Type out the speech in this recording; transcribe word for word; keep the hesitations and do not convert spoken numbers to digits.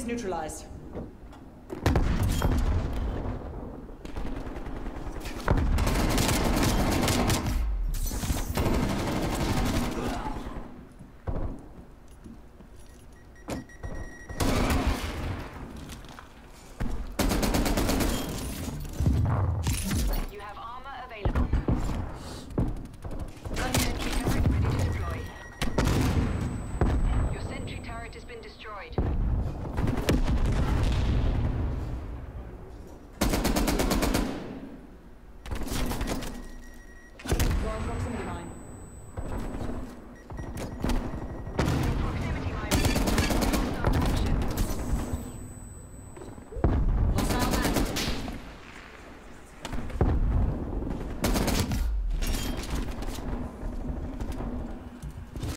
neutralized. You have armor available. Gun sentry turret ready to deploy. Your sentry turret has been destroyed. Wrong proximity.